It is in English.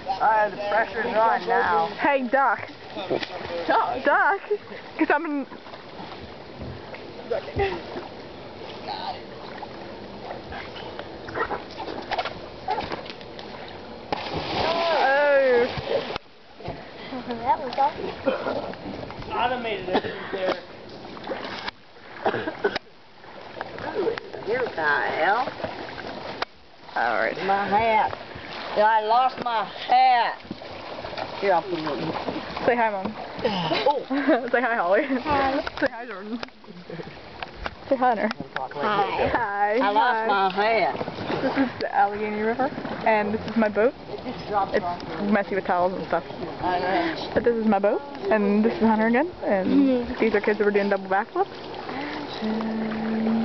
The pressure's on now. Hey, duck. Duck? Duck? Because I'm in... Got it. Oh. That was awesome. Automated it there. Here, Kyle. Alright. My hat. Yeah, I lost my hat. Here, I'll put it in. Say hi, Mom. Oh. Say hi, Holly. Hi. Say hi, Jordan. Say hi, Hunter. Hi. Hi. I lost my hat. This is the Allegheny River, and this is my boat. It's messy with towels and stuff. But this is my boat, and this is Hunter again, and these are kids that were doing double backflips. And